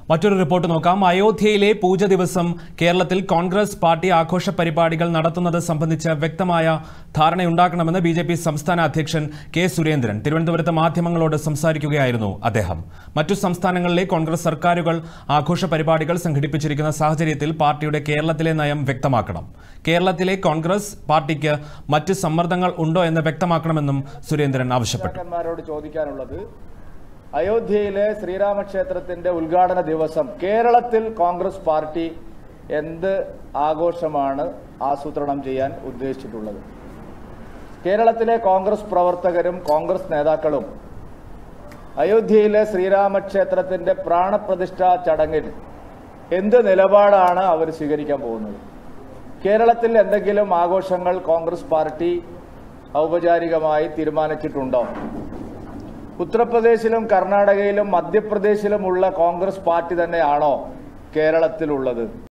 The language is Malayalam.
മറ്റൊരു റിപ്പോർട്ട് നോക്കാം. അയോധ്യയിലെ പൂജ ദിവസം കേരളത്തിൽ കോൺഗ്രസ് പാർട്ടി ആഘോഷ പരിപാടികൾ നടത്തുന്നത് സംബന്ധിച്ച് വ്യക്തമായ ധാരണയുണ്ടാക്കണമെന്ന് ബിജെപി സംസ്ഥാന അധ്യക്ഷൻ കെ സുരേന്ദ്രൻ തിരുവനന്തപുരത്ത് മാധ്യമങ്ങളോട് സംസാരിക്കുകയായിരുന്നു അദ്ദേഹം. മറ്റു സംസ്ഥാനങ്ങളിലെ കോൺഗ്രസ് സർക്കാരുകൾ ആഘോഷ പരിപാടികൾ സംഘടിപ്പിച്ചിരിക്കുന്ന സാഹചര്യത്തിൽ പാർട്ടിയുടെ കേരളത്തിലെ നയം വ്യക്തമാക്കണം. കേരളത്തിലെ കോൺഗ്രസ് പാർട്ടിക്ക് മറ്റ് സമ്മർദ്ദങ്ങൾ ഉണ്ടോ എന്ന് വ്യക്തമാക്കണമെന്നും സുരേന്ദ്രൻ ആവശ്യപ്പെട്ടു. അയോധ്യയിലെ ശ്രീരാമക്ഷേത്രത്തിന്റെ ഉദ്ഘാടന ദിവസം കേരളത്തിൽ കോൺഗ്രസ് പാർട്ടി എന്ത് ആഘോഷമാണ് ആസൂത്രണം ചെയ്യാൻ ഉദ്ദേശിച്ചിട്ടുള്ളത്? കേരളത്തിലെ കോൺഗ്രസ് പ്രവർത്തകരും കോൺഗ്രസ് നേതാക്കളും അയോധ്യയിലെ ശ്രീരാമക്ഷേത്രത്തിന്റെ പ്രാണപ്രതിഷ്ഠാ ചടങ്ങിൽ എന്ത് നിലപാടാണ് അവർ സ്വീകരിക്കാൻ പോകുന്നത്? കേരളത്തിൽ എന്തെങ്കിലും ആഘോഷങ്ങൾ കോൺഗ്രസ് പാർട്ടി ഔപചാരികമായി തീരുമാനിച്ചിട്ടുണ്ടോ? ഉത്തർപ്രദേശിലും കർണാടകയിലും മധ്യപ്രദേശിലുമുള്ള കോൺഗ്രസ് പാർട്ടി തന്നെയാണോ കേരളത്തിലുള്ളത്?